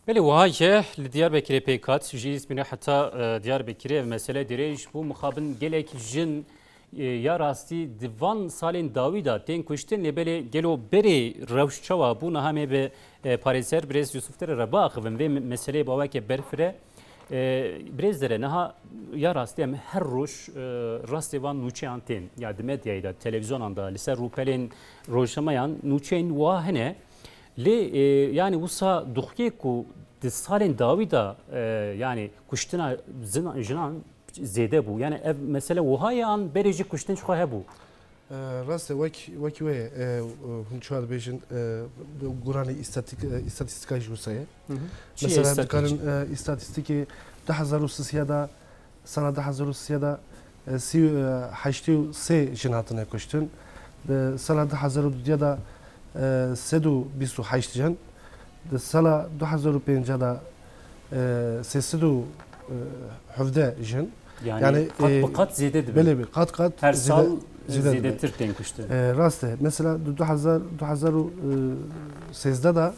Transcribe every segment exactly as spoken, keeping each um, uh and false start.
بله وهاي لدياربكر بيكات جيس من حتى دياربكر مسألة دريج بو مخابن جلك جن یا راستی دیوان سالین داویدا تین کشتن لبله گلو بری روشچوا بو نهامه به پاریزر برز یوسف تر رباخ و به مسئله باوک برفره برز داره نه یا راستی هم هر روش راستی وان نوچه انتین یا دمدیای دا تلویزیون anda لسه روپلین روشمایان نوچین واهنه لی yani وسا دخکی کو سالین داویدا yani کشتنا جنان زیده بو یعنی ev mesele وهای آن برژی کشتن چخواه بو راسته وک وکی وی هم چهار بیشن گرانی استاتیک استاتیستیکای جوسایه مثلا دکارن استاتیستیکی ده هزار و سیصد سال ده هزار و سیصد سی هشتی و سه جناتنه کشتن سال ده هزار و دو دا سه دو بیست و هشت جن سال ده هزار و پنج دا سه دو هفده جن yani, yani kat e, kat ziyade de böyle bir kat kat her sal ziyadetir tenkuştu. E, raste mesela iki bin on sekizde da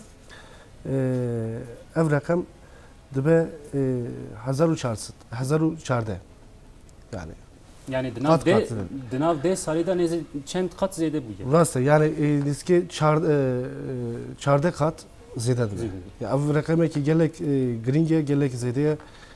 ev rakam dibe hazaru çarsit hazaru çarde yani yani dinav de dinav de salida ne çent kat ziyade bu. Raste yani e, diski çar çarde kat ziyade de. Ya ev rakam ki gelek gringe gelek ziyade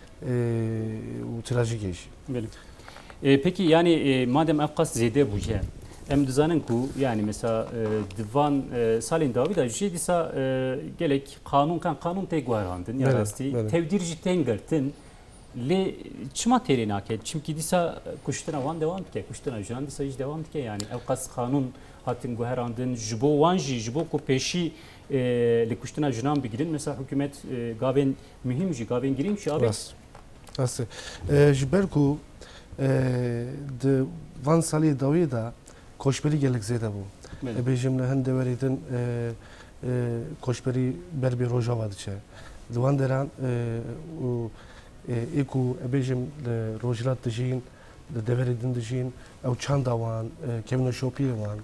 و تراژیکیش. بله. پکی یعنی مادام افقاس زیده بوده. ام دزانن کو yani mesela divan salin davida jidi sa gelek kanun kan kanun te guarandın ya rasti tevdirci tengertin le çma terinaket çünkü disa kuştuna van devam ke kuştuna jan disa hiç devam ke yani افقاس kanun hatin guarandın jibo vanji jibo ko peşi le kuştuna junan bigirin mesela hükümet gaben mühim ji gaben girim şi abi. Aslında, jiberku de van sali davida koşberi gelek zede bu. Ebejimle hende veridin koşberi berbi rojava diye. Divan deran o eku ebejim rojlat dijin, de deveridin dijin, ev çandavan, Kevin Shopiye van,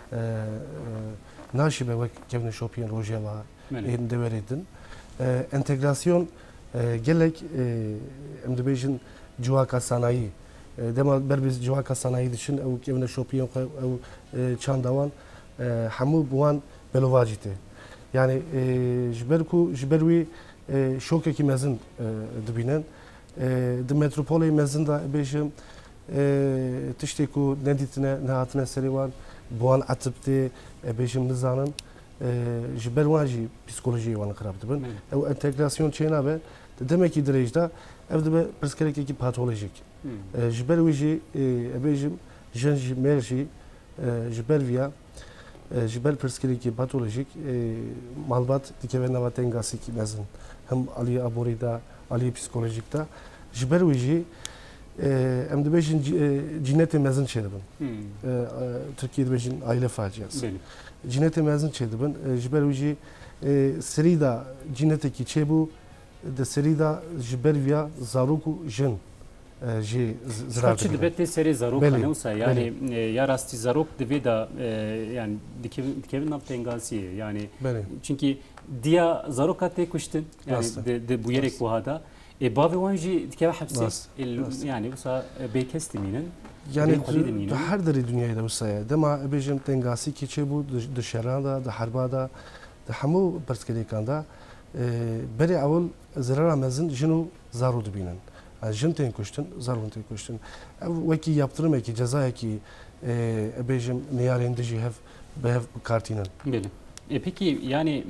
naşibe ve Kevin Shopiye rojava hende veridin. Entegrasyon gelek em dibêjin civaka sanayi dema ber biz civaka sanayi dişin ew kevne şopiyon ew çandawan hemû buwan belovacî te yani ji ber ku ji ber wî şokekî mezin dibînin di metropolê mezin da bêjim tiştê ku nedîtine nehatine serê wan buwan etib tê bêjim nizanin ji ber wan jî psikolojiyê wan xirab dibin ew entegrasyon çê nabe demek ki direjda evde be psikolojik patolojik. Jiber wiji ebejim jenji merji jiber via jiber psikolojik patolojik malbat dikeve navaten gasik mezin. Hem ali aborida ali psikolojik da jiber wiji em de bejin cinete mezin çedibin. Türkiye'de bejin aile faciası. Cinete mezin çedibin jiber wiji serida cineteki çebu de serida jibervia zaruku jin ji zrar. Kaç dibette seri zaruk ne olsa yani ya rasti zaruk dibe da yani dikevin naptengasi yani çünkü dia zaruka te kuştun yani de, de bu yerek bu hada e bavi wanji dikeve hapsi yani olsa bekesti minin yani her deri dünyada olsa dema bejim tengasi ki çebu dışarıda da harbada da hamu perspektifanda beri avul zarar mezin jinu zaru dibinin. Jin ten kuştun, zarun ten kuştun. Vaki yaptırım eki ceza eki ebejim niyarendiji hev behev kartinin. Bile. E peki yani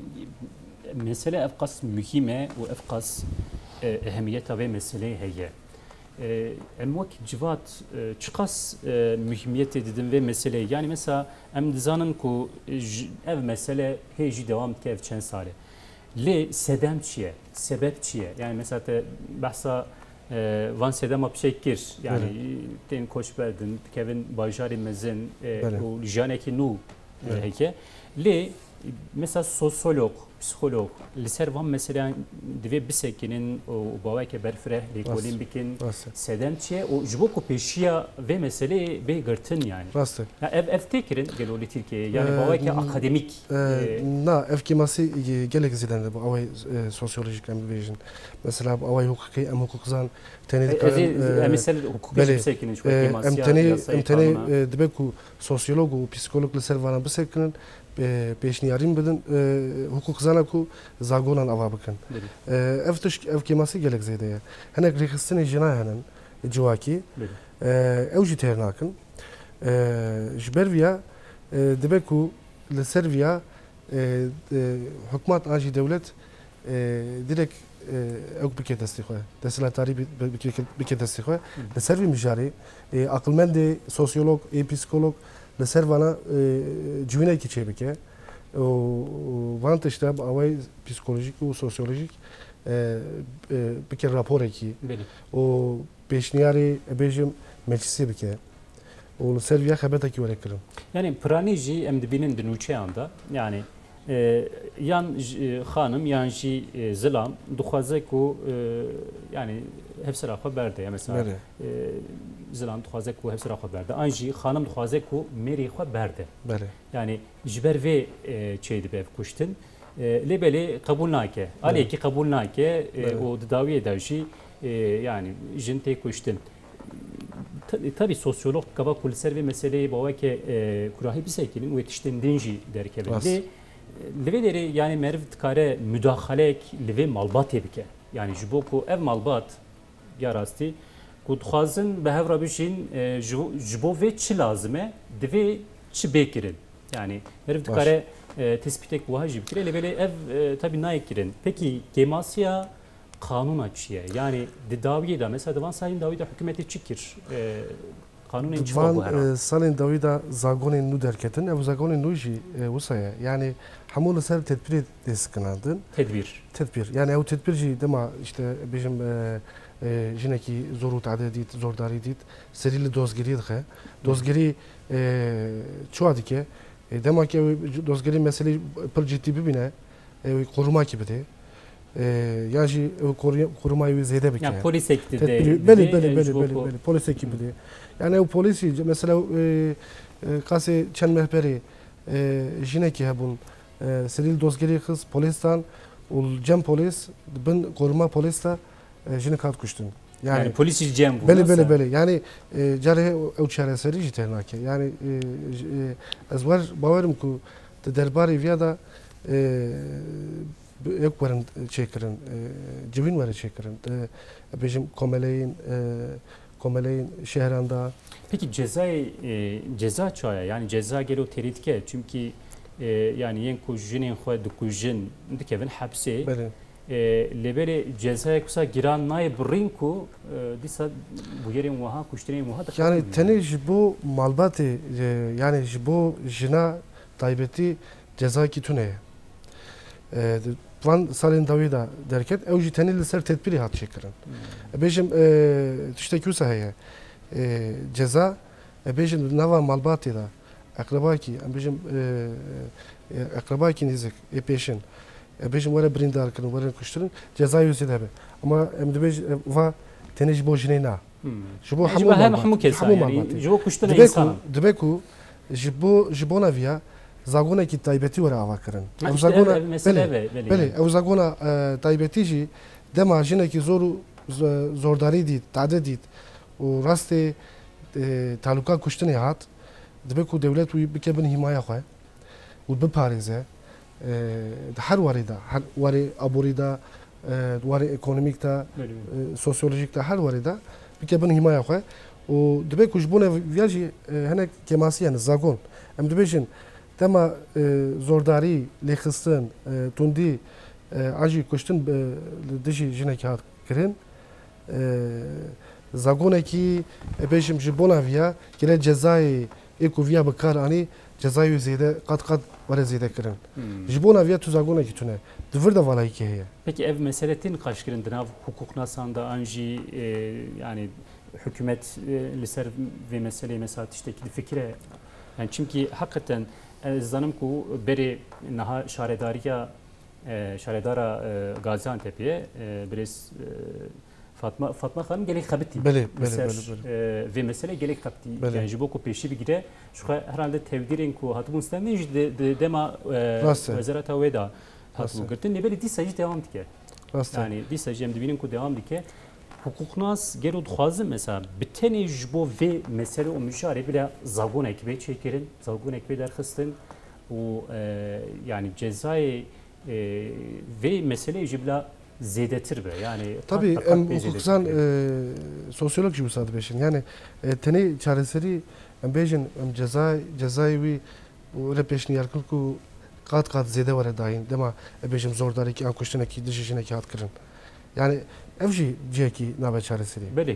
mesele efkas mühime ve efkas ehemmiyete ve mesele heye. Emmak civat çıkas mühimiyet edin ve mesele yani mesela em dizanın ku ev mesele heji devam ke ev çen sale. Le sedem çiye, sebep çiye. Yani mesela te bahsa van sedem apşekir yani ten koşberdin, Kevin Bajari mezin o janeki nu heke. Le mesela sosyolog psikolog li ser van mesela divê bisekinin o baweke berfireh lêkolîn bikin sedem çiye o ji bo ku pêşiya vê meseleyê bê girtin yani. Rast e. Ev ev tê kirin gelo li Tirkiyeyê yani baweke akademik. Na ev kemasî gelek zêde bu away sosyolojik em dibêjin. Mesela away hukukî em hukukzan tenê dikarin em mesela hukukî bisekinin ji em tenê em tenê dibe ku sosyolog û psikolog li ser vanan bisekinin pêşniyarîn bidin hukukzana ku zagonan ava bikin. Ev tiş ev kemasî gelek zêde ye. Hinek rêxistinê jina henin civakî ew jî têr nakin. Ji ber vîya dibe ku li ser vîya hikûmet an jî dewlet direkt ew bike destê xwe desthilatdarî bike destê xwe li ser vî mijarê aqilmendê sosyolog ê psikolog li ser vana civînekî çê bike van tişta away psikolojik û sosyolojik bike raporekî û pêşniyarê bêjim meclisê bike û li ser vîya xebetekî were kirin. Yani piranî jî em dibînin di nûçeyan da yani yan xanım yan jî zilam dixwaze ku yani hevsera xwe berde ya mesela zilam dixwaze ku hevsera xwe berde an jî xanım dixwaze ku mêrê xwe berde yani ji ber vê çê dibe ev kuştin lêbelê qebûl nake alêkî qebûl nake û di dawiyê de jî yani jin tê kuştin. Tabii sosyolog kaba ku li ser vê meseleyê baweke kurahî bisekinin û yetiştindin jî derkevin lê li vê derê yani meriv dikare müdaxalek li vê malbatê bike yani ji bo ku ev malbat ya rastî ku dixwazin bi hev re bijîn ji bo vê çi lazim e divê çi bê kirin yani meriv dikare tespîtek wiha jî bikire lêbelê ev tabii nayê kirin. Peki kêmasiya kanuna çiye yani di dawiyê da mesela divan salên dawî da hikûmetê çi kir kanunên çi bu hera salên dawî da zagonên nû derketin ev zagonên nû jî wisa ye yani hemû li ser tedbirê destkinandin tedbir tedbir yani ew tedbir jî dema işte bêjim jinekî zor û teadê dît zordarî dît serî li dozgirî dixe dozgirî çiwa dike demakî ew dozgirî meselê pir ciddî bibîne ew korumakî bide ya jî korumayê wê zêde bike yani polis ekî de belê belê belê belê polis ekî bide yani ew polisî mesela kasê çend mehberê jinekî hebûn serî li dozgirî xist polistan û cem polis bin koruma polis da jinek hat kuştin. Yani, yani polis cem bu. Belê belê belê yani carê ew çareserî jî têr nake yani ez war bawerim ku di derbarê vîya da ek werin çêkirin civîn were çêkirin bêjim komeleyên komeleyên şehran da. Peki cezayê ceza çaya yani ceza gelo terî dike çünkü yani yên ku jinên xwe dikujin dikevin hepsê lêbelê cezayek wisa giran nayê birîn ku dîsa bu yerên wiha kuştinên wiha yani tenê ji bo malbatê yani ji bo jina taybetî cezayekî tune ye van salên dawî da derket ew jî tenê li ser tedbirê hat çêkirin bêjim tiştekî wisa heye ceza bêjim nava malbatê da eqrebakî em bêjim eqrebakî nêzik ê pêşin bêjim were birîndar kirin were kuştirin cezayê wê hebe ama em dibêj va tenê ji bo jinê na ji bo hemû kesan ji bo kuştina însan dibe ku ji bo ji bona vîya zagonekî taybetî were ava kirin belê ew zagona taybetî jî dema jinekî zor û zordarî dît teadê dît û rastê taluka kuştinê hat dibe ku dewlet wî bike bin hîmaya xwe û biparêze di her warê da her warê aborî da warê ekonomîk da sosyolojik da her warê da bike bin hîmaya xwe û dibe ku ji bo vîya jî hinek kêmasiyan zagon em dibêjin dema zordarî lêxistin tundî an jî kuştin li dijî jinekî hat kirin zagonekî bêjim ji bona vîya gele cezayê ê ku vîya bi kar anî cezayê wê zêde qat qat were zêde kirin ji bona vîya tu zagonekî tune di vir de valayîkê heye. Peki ev meseletin qaşkirin di nav hukuknasan da an jî yani hükümet li ser vê meseleyê mesela tiştekî di fikre yani çünkü hakikaten ez zanım ku berê niha şaredariya şaredara Gaziantep'e biraz Fatma Fatma Hanım gelek xabiti. Bele, bele, bele. Ve mesele gelek xabiti. Yani jibo ku peşi bir gide şu herhalde tevdirin ku hatibun istemeyiz de dema wezarata veda hatibu girtin. Ne böyle disa devam dike. Yani disa jem dibinin ku devam dike. Hukuknaz gero dxwazim mesela bitene jibo ve mesele o müşare bile zagon ekibe çekirin. Zagon ekibe derxistin. O yani cezayı ve mesele jibla zedetir be yani tabii em hukuksan sosyolog gibi sadı beşin yani teni çareseri em bejin em ceza cezayı bu öyle peşini yarkıl ku kat kat zede var daim dema bejim zordari ki an kuştuna ki dişişine ki hat kırın yani evji ceki nabe çareseri beli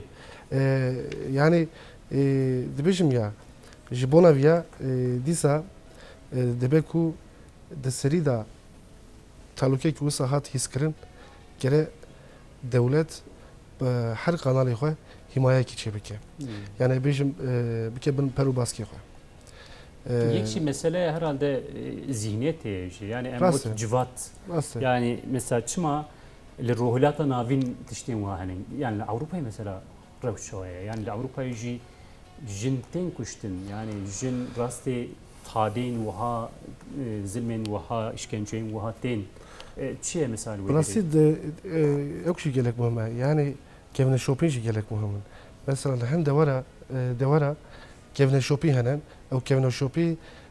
yani dibejim ya jibona via disa debeku de serida taluke ki usa hat hiskırın gere devlet her kanalı xwe himaye ki çebike. Yani bizim bike bin peru baskı xwe. Yekşi mesele herhalde zihniyet şey. Yani emot civat. Yani mesela çıma li ruhulata navin tiştin wa hani yani Avrupa'yı mesela revşoya. Yani Avrupa'yı ji jinten kuştin. Yani jin rasti tadin vaha zilmen vaha işkenceyin vaha ten. چیه مثال ویدی؟ راستی اکشی گلک مهمه یعنی کهونه شوپینجی گلک مهمه مثلا هم دوره دوره کهونه شوپی هنن او کهونه شوپی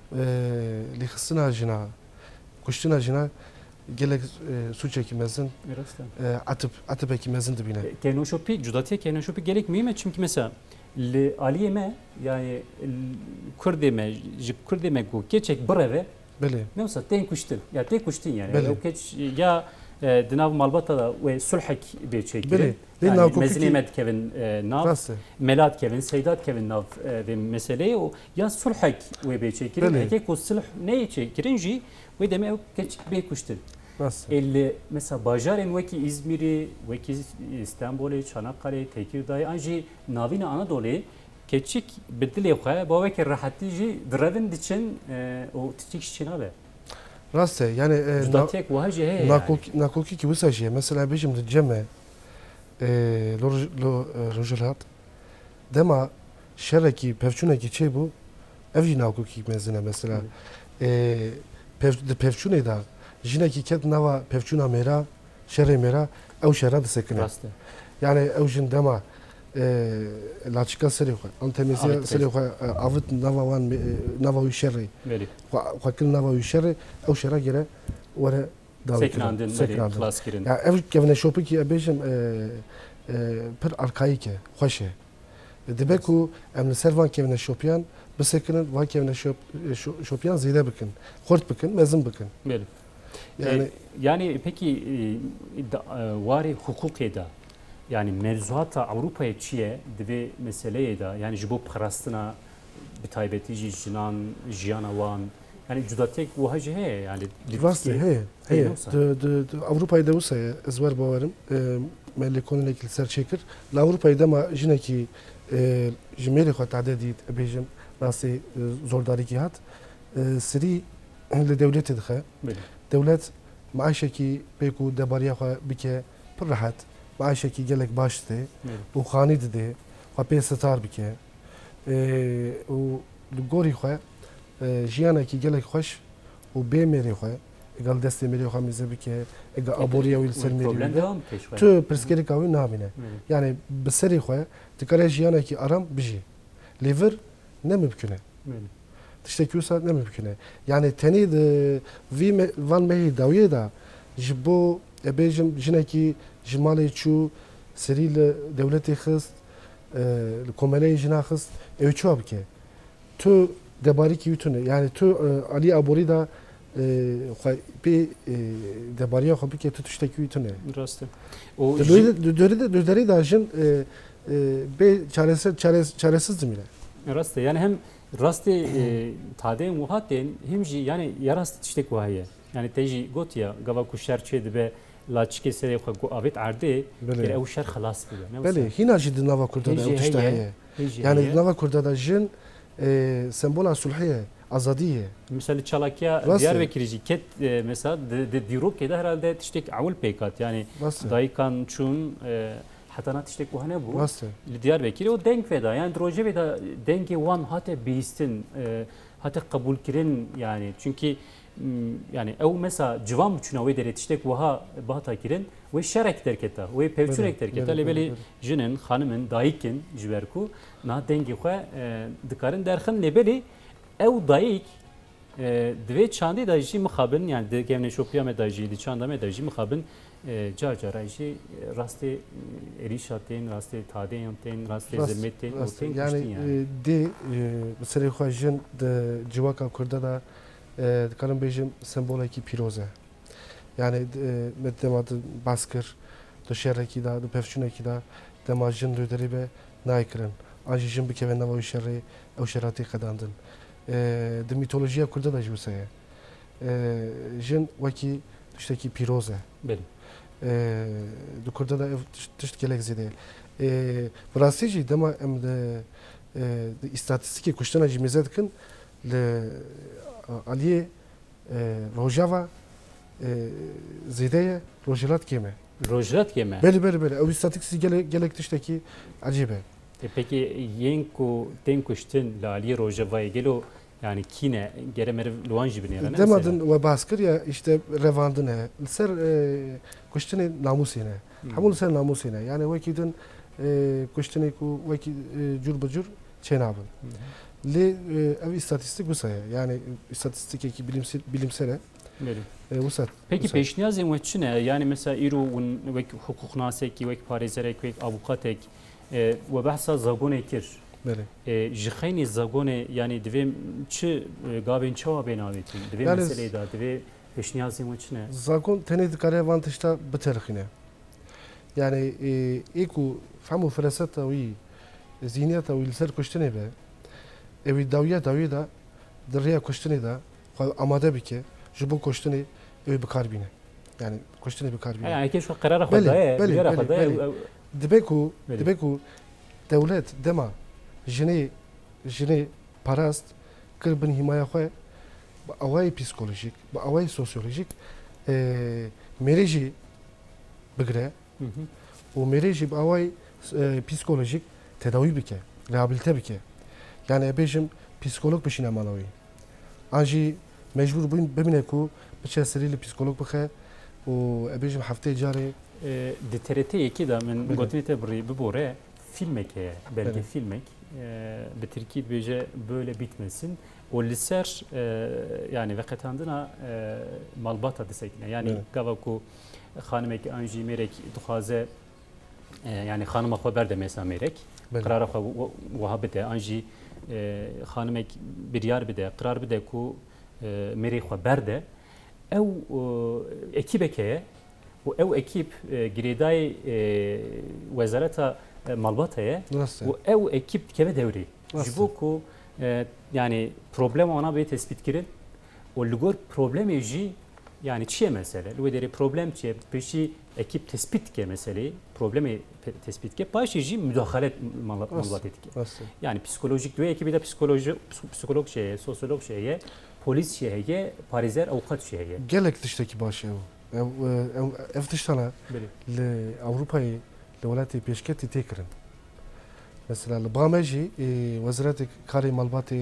لیخستنا جنا کشتنا جنا گلک سوچه کی مزن atıp atıp ki mezin dibine. Kehونه شوپی cudatiye kehونه شوپی gerek miyim? Çünkü mesela li aliyeme yani Kürdeme, Kürdeme ku geçek breve بله نوصل تين كشتن يا تين كشتين يعني لو كتش يا دناف مالبطة وسلحك بيتشيك بله يعني مزنيمة كيفن ناف ميلاد كيفن سيدات كيفن ناف في مسألة ويا سلحك وبيتشيك هيك والسلح نيتشيك كرنجي ويدمي كتش بيكشتن اللي مثلا باجارين وكي إزميري وكي إسطنبول çanakkale Tekirdağ anji navina Anadolu keçik bedeli xwe bavek rahatî jî direvin diçin o tiçik şinabe. Rast e yani judatek wa jî heye. Nakoki ki wisa jî mesela bejim di ceme lo rojelat dema şerekî pevçûnekî çê bû ev jî nakoki mezine mesela pev di pevçûnê da jinekî ket nava pevçûna mêra şerê mêra ew şera disekine. Rast e. Yani ew jin dema لاچکا سری خو انتمیزیا سری خو اوت نووان نووی شری خو کل نووی شری او شرا گره وره سکناندن خلاص کردن یا اف کevne شوپی کی بیشم پر arkaike خوشه دبکو ام سروان kevne شوپیان بسکنن و kevne شوپ شوپیان زیده بکن خورد بکن مزن بکن بله yani yani peki vari hukuk eda yani mevzuata Avrupa'ya çiye dibe meseleye da yani jibo parastına bir taybeti jinan jiyana wan yani cudatek bu hacı he yani divasti he he Avrupa'yı da olsa ezber bavarım melli konuyla ilgili ser çekir la Avrupa'yı da ma jineki jimeli xat adedit bejim rasti zordari ki hat seri le devlet edxe devlet maaşeki beku debariya bike per rahat معاشکی گلک باشته و خانی داده و پیش ستار بکه و گوری خواه جیانه کی گلک خوش و بی میری خواه اگر دستی میری خواه میزه بکه اگر آبوری اویل سر میری تو پرسکری کاوی نامینه یعنی بسری خواه تکره جیانه کی آرام بجی لیور نممکنه تشتکیوسا نممکنه یعنی تنی وی وان مهی داویه دا جبو ابیجم جنه کی جمالی چو سریل دولتی خست کمالی جنا خست اوی چوب که تو دباری کی یتونه یعنی تو علی ابوری دا خو پی دباریا خو که تو تشتکی یتونه درسته o دوری دوری دوری داشن به çaresiz çaresiz çaresiz demire raste yani hem raste tade muhatten hem yani yarast tiştek vahiye yani teji gotia gava kuşar çedi be لاچکه سری خو آبیت عرضه که او شر خلاص بوده. بله هینا جد نوا کرده او تشتهیه. یعنی نوا کرده دا جن سمبول صلحیه azadiye. Mesela Çalakya Nasıl? Diyarbakır'cı ket e, mesela de, de Diyarbakır'da herhalde tiştek avul pekat yani Nasıl? dayıkan çun e, hatta tiştek bu ne bu? Nasıl? Diyarbakır o denk veda yani droje veda dengi wan hatta beistin e, hatta kabul kirin yani çünkü yani ev mesela civan buçuna ve dere tiştek vaha bahta kirin ve şerek derketa ve pevçurek derketa lebeli jinin hanımın dayıkin jiberku na dengi xwe dikarin derxin lebeli ev dayık دوی چندی دایجی مخابن یعنی دگمن شوپیا مدایجی دی چند مدایجی مخابن جار جارایجی راستی اریشاتین راستی تادیانتین راستی زلمتین yani de mesela xwajin de civaka kurda da dikarim bejim semboleki piroze yani meddemat baskır do şerreki da do pevçuneki da demajin röderi be naykirin ajijin bikeve nava şerri ev şerati qadandın د میتولوژیا کرده دا جوسه جن وکی تشتکی پیروزه بله دو کرده دا تشت گلک زیده براستی جی دما ام د استاتستیکی کشتنا جی میزد کن ل علیه روجاوا زیده روجلات کیمه روجلات کیمه بله بله بله او استاتستیکی گلک گلک تشتکی عجیبه Peki yenku ten kuştun lali rojavaya gelo yani kine geremer luanji bine yani. Demadın ve baskır ya işte revandın he. Ser kuştun namusine. Hamul ser namusine. Yani vekidin kuştun ku veki cür bacur çenabın. Le ev istatistik bu sayı. Yani istatistik eki bilimsel bilimsel. Vusat. Peki peşniyazın veçine yani mesela iru vek hukuk naseki vek parizerek vek avukatek و بحثا زاگونه کر جخینی زاگونه یعنی دویم چه گابین چه و بیناویتی دویم مسئله دا دوی پیشنیازی و چنه زاگون تنی دکاره وانتشتا بترخینه yani ایکو فهمو فرصت وی زینیت وی لسر کشتنی به اوی داویه داویه دا دریا کشتنی دا آماده بکه جبو کشتنی اوی بکار بینه yani kuştuni bikar bine yani keşke karara khadaya bir khadaya دبکو دبکو دولت دما جنی جنی پاراست کربن حمایه خو با اوای پسیکولوژیک با اوای سوسیولوژیک مریجی بگره و مریجی با اوای پسیکولوژیک تداوی بکه رهابیلیته بکه yani بهشم پسیکولوژ بشینه مالوی آنجی مجبور بین ببینه کو بچه سریل پسیکولوژ بخه و بهشم هفته جاری د ترته کی da من gotmete buri bibore filmek ya belki evet. filmek bir Türkiye bece böyle bitmesin o liser yani vakitandına malbata desekne yani gavaku xanemek anji merek duhaze yani xanıma haber de mesela merek karara vahabete anji xanemek bir yer bide karar bide ku merek haber de ev ekibeke و او اکیب گریدای وزارت مالباتایه و او اکیب که دوری جبو کو yani problem ona bir tespit kirin o lugur problem ji yani çiye mesele lu problem çiye peşi ekip tespit ke meseleyi problemi tespit ke başı ji müdahale malbat etki yani psikolojik ve ekibi de psikoloji psikolog şeye sosyolog şeye polis şeye parizer avukat şeye gelek dıştaki başı افتشتنا لأوروبا لولاتي بيشكتي تكرن مثلا البامجي وزارة كاري مالباتي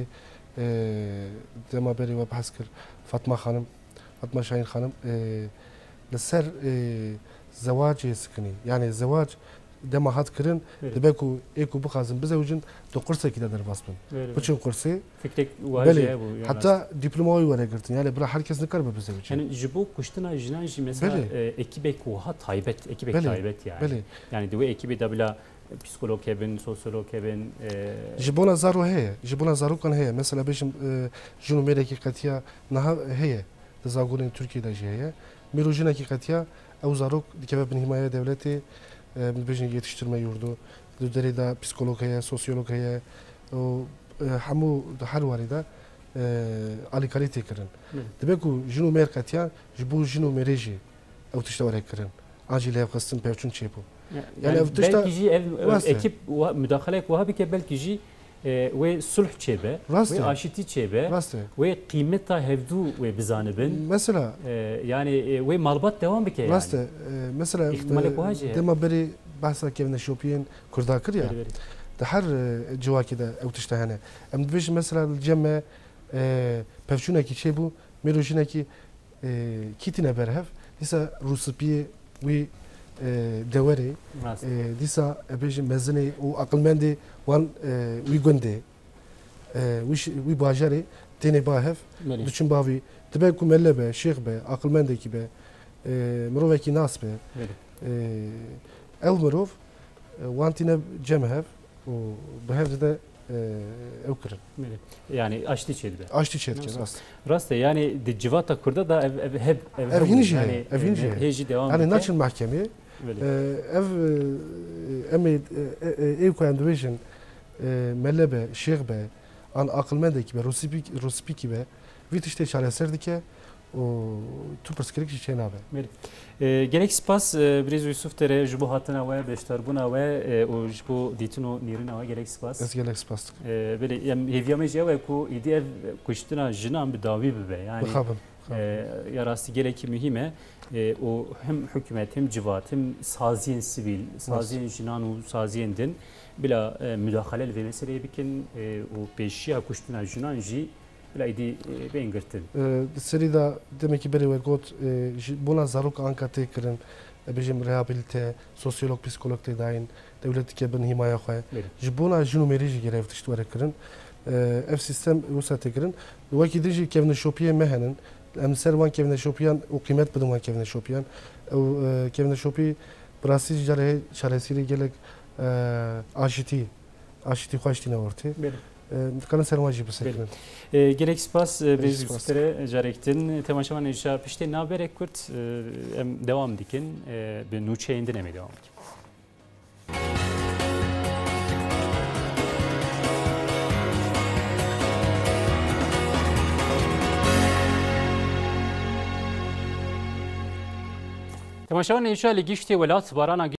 دما بري وبحسكر فاطمة خانم فاطمة شاهين خانم لسر زواج سكني يعني الزواج دما هات كرن دبكو ايكو بخازن بزوجن دو قرصه كده در باسبن بچون قرصه فكرك واجه حتى دبلوماوي ولا قرتن يعني بلا herkes نكر بزوج يعني جبو كشتنا جناجي مثلا ekibek وها taybet ekibek taybet yani بلي. yani دو ekibi de bla psikolog kevin sosyolog kevin جبونا زارو هي جبونا زارو كان هي مثلا بيش جنو ميركي قتيا نها هي تزاغون تركيا ده هي ميرو جنكي قتيا او زارو دكبه بن حمايه دولتي بيجن yetiştirme yurdu döderi de psikolog heye sosyolog heye o hamu her varida ali kalite kirin debeku jinu merkatya jibu jinu mereji ev tişte var kirin acil ev kastın perçun çepu yani ev tişte belki ji ev ekip müdahale ku habi ke belki ji ve sulh çebe ve aşiti çebe ve kıymet hevdu ve bizanibin mesela yani ve malbat devam bike yani. Rastı mesela dema beri bahsa kevne şopiyen kurda kır ya. De her civaki de evtişte hani. Em dveş mesela cemme pevçuneki şey bu mirojineki kitine berhev. Disa Rusipiye ve devre disa ebejim mezene o akılmende wan we gonde we we bajare tene bahev duçun bavi tebe kumelle be şeyh be akılmendeki be miroveki nas be ev mirov wantine cemhev o behev de ev kırın. Yani açtı çedbe. Açtı çedbe rast. Rast yani de civata kurda da ev ev hep ev hinci yani ev hinci. Heji devam. Yani naçın mahkeme ev emi ev koyan division mellebe şeyh be an akılmendeki be rusipik rusipiki be vitişte çareserdike o tu perskrik şey nabe. Gerek spas biraz Yusuf tere jibo hatına ve beştar buna ve o jibo ditino nirina ve gerek spas. Ez gerek spas. Böyle yani heviyameci ve ku idi ev kuştuna jinan bir davi be yani. Bakabın. Ya rasti gerek mühime o hem hükümet hem civat hem saziyen sivil, saziyen jinanu saziyen din bila müdahale ve meseleye bikin o peşiya kuştuna jinan ji bila idi ben girtin. Seri da demek ki beri ve got buna zaruk anka tekrin bejim rehabilite sosyolog psikolog te dain devlet ki ben himaya khoya. Jibuna junumeri gerev tiştware kirin. Ev sistem usa tekrin. Vaki diji kevne şopiye mehenin em servan kevne şopiyan o kıymet bidum kevne şopiyan. O kevne şopi prasij jare çaresiri gelek aşiti aşiti khoştine orti. Kanı sermacı bir sekren. Gerek spas biz üstlere jarektin temaşaman inşa pişte naberek kurt devam dikin bir nuçeyinde ne mi devam ki? تماشاوان انشاء لگیشتی ولات باران